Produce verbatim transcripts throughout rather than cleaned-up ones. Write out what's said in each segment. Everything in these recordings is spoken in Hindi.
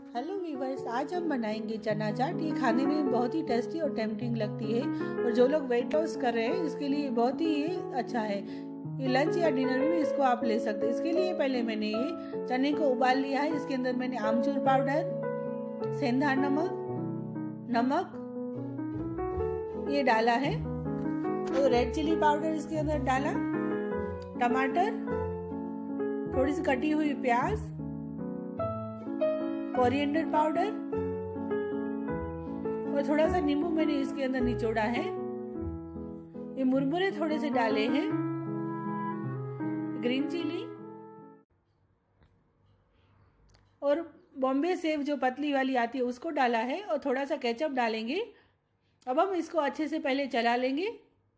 हेलो वीवर्स, आज हम बनाएंगे चना चाट। ये खाने में बहुत ही टेस्टी और टेम्पटिंग लगती है और जो लोग वेट लॉस कर रहे हैं इसके लिए बहुत ही ये अच्छा है। ये लंच या डिनर में भी इसको आप ले सकते हैं। इसके लिए पहले मैंने ये चने को उबाल लिया है। इसके अंदर मैंने आमचूर पाउडर, सेंधा नमक नमक ये डाला है, तो रेड चिली पाउडर इसके अंदर डाला, टमाटर, थोड़ी सी कटी हुई प्याज, कोरिएंडर पाउडर और थोड़ा सा नींबू मैंने इसके अंदर निचोड़ा है। ये मुरमुरे थोड़े से डाले हैं, ग्रीन चिली और बॉम्बे सेव जो पतली वाली आती है उसको डाला है और थोड़ा सा केचप डालेंगे। अब हम इसको अच्छे से पहले चला लेंगे।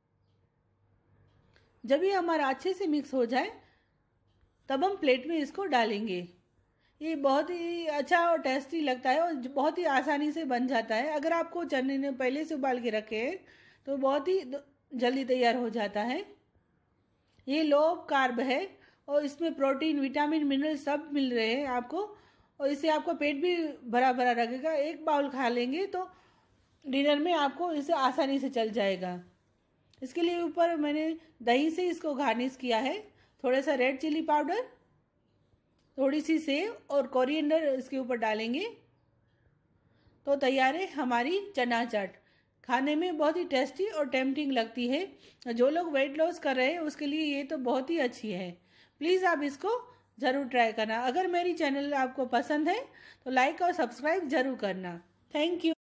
जब ये हमारा अच्छे से मिक्स हो जाए तब हम प्लेट में इसको डालेंगे। ये बहुत ही अच्छा और टेस्टी लगता है और बहुत ही आसानी से बन जाता है। अगर आपको चने ने पहले से उबाल के रखे हैं तो बहुत ही जल्दी तैयार हो जाता है। ये लो कार्ब है और इसमें प्रोटीन, विटामिन, मिनरल सब मिल रहे हैं आपको और इससे आपका पेट भी भरा भरा रहेगा। एक बाउल खा लेंगे तो डिनर में आपको इसे आसानी से चल जाएगा। इसके लिए ऊपर मैंने दही से इसको गार्निश किया है। थोड़ा सा रेड चिली पाउडर, थोड़ी सी सेव और कोरिएंडर इसके ऊपर डालेंगे तो तैयार है हमारी चना चाट। खाने में बहुत ही टेस्टी और टेम्पटिंग लगती है। जो लोग वेट लॉस कर रहे हैं उसके लिए ये तो बहुत ही अच्छी है। प्लीज़ आप इसको ज़रूर ट्राई करना। अगर मेरी चैनल आपको पसंद है तो लाइक और सब्सक्राइब ज़रूर करना। Thank you.